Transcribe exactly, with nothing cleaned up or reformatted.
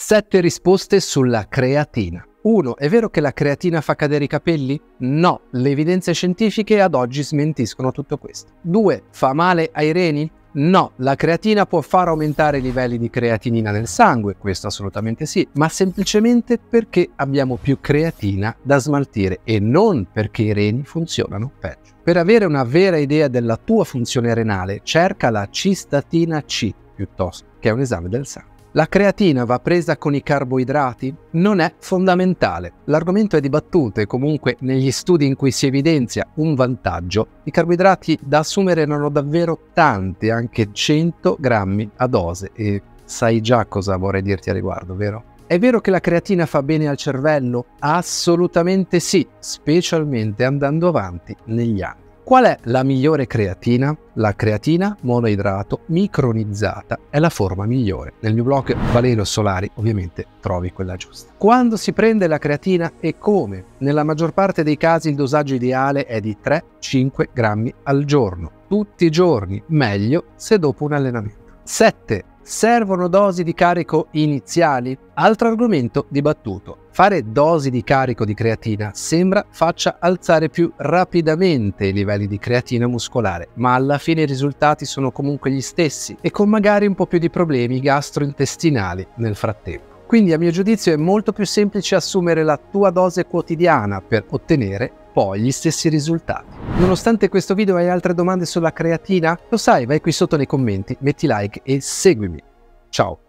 sette risposte sulla creatina. uno. È vero che la creatina fa cadere i capelli? No, le evidenze scientifiche ad oggi smentiscono tutto questo. due. Fa male ai reni? No, la creatina può far aumentare i livelli di creatinina nel sangue, questo assolutamente sì, ma semplicemente perché abbiamo più creatina da smaltire e non perché i reni funzionano peggio. Per avere una vera idea della tua funzione renale, cerca la cistatina C piuttosto, che è un esame del sangue. La creatina va presa con i carboidrati? Non è fondamentale. L'argomento è dibattuto e comunque negli studi in cui si evidenzia un vantaggio, i carboidrati da assumere erano davvero tanti, anche cento grammi a dose, e sai già cosa vorrei dirti a riguardo, vero? È vero che la creatina fa bene al cervello? Assolutamente sì, specialmente andando avanti negli anni. Qual è la migliore creatina? La creatina monoidrato micronizzata è la forma migliore. Nel mio blog Valerio Solari ovviamente trovi quella giusta. Quando si prende la creatina e come? Nella maggior parte dei casi il dosaggio ideale è di tre cinque grammi al giorno. Tutti i giorni, meglio se dopo un allenamento. sette. Servono dosi di carico iniziali? Altro argomento dibattuto. Fare dosi di carico di creatina sembra faccia alzare più rapidamente i livelli di creatina muscolare, ma alla fine i risultati sono comunque gli stessi e con magari un po' più di problemi gastrointestinali nel frattempo. Quindi a mio giudizio è molto più semplice assumere la tua dose quotidiana per ottenere poi gli stessi risultati. Nonostante questo video hai altre domande sulla creatina? Lo sai, vai qui sotto nei commenti, metti like e seguimi. Ciao!